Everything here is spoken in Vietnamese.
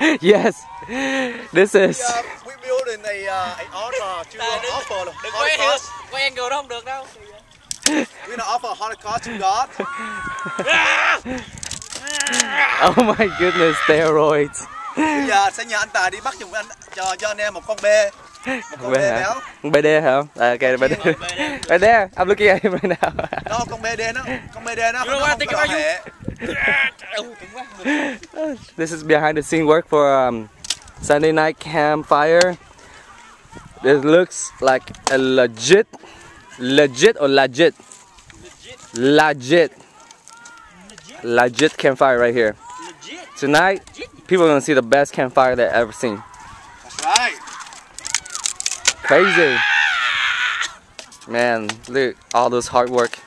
Yes, this is. We building a altar to offer Đừng quay angle đó không được đâu. We're gonna offer Holocaust to God. Oh my goodness, steroids. Bây giờ sẽ nhờ anh Tài đi bắt giùm cho anh em một con bê. Một con bê béo. Con BD hả? Ok, BD. BD, I'm looking at him right now. Đó, con BD nó không có hệ. This is behind the scene work for Sunday night campfire. This looks like a legit campfire right here. Tonight, people are gonna see the best campfire they've ever seen. That's right. Crazy. Man, look, all this hard work.